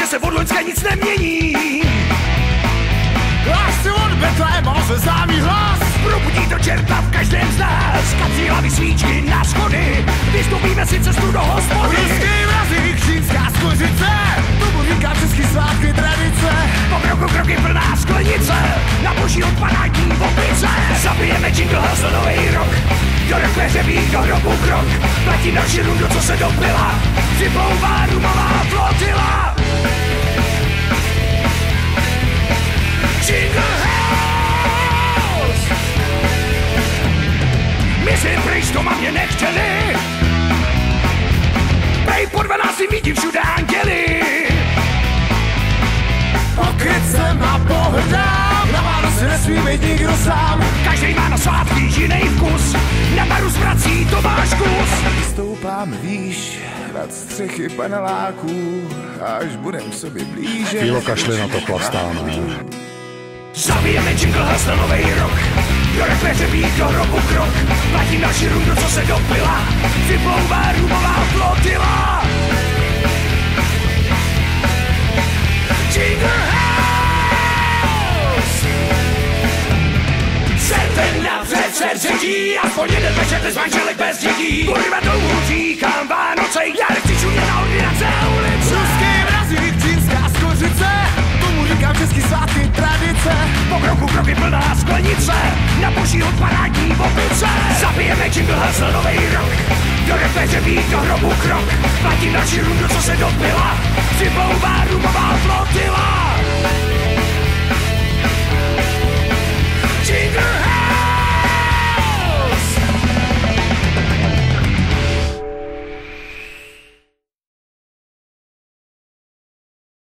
se od loňska nic nemění. Až si od Betléma se známý hlas Probudí to čerta v každém z nás. Kací hlavy svíčky na schody, vystupíme si cestu do hospody. Ruský mrazík, čínská skořice, tomu říká český svátky tradice. Po kroku kroky plná sklenice, na boží odpadání opice. Zabijeme jingle hlas na nový rok, do rekveře bík, do hrobu krok. Platí další rundu, co se dopila, připlouvá rumová flotila. Jingle House! My si pryč to mě nechtěli, prej po 12 vidím všude anděli. Pokrytcem a pohrdám, na Vánoce nesmí být nikdo sám. Každý má na svátky jiný vkus, na baru zprací to máš kus. Stoupám výš nad střechy paneláků, až budem sobě blíže. Chvílo kašli na to chlastáme. Zabijeme jingle hlas na nový rok, do rekveře bík, do hrobu krok. Platí další rundu, co se dopila, vyplouvá rumová flotila. Jingle House! Serven napřed se řečí, aspoň jeden večer bez manželek, bez dětí. Kurva tomu říkám Vánoce, já nechci šumět na ordinace a ulice. Ruský mrazík, čínská skořice, tomu říkám český svátky tradice. Po kroku kroky plná sklenice, na boží odpadání opice. Zabijeme jingle hlas na nový rok, do rekveře bík, do hrobu krok. Platí další rundu, co se dopila, připlouvá rumová flotila.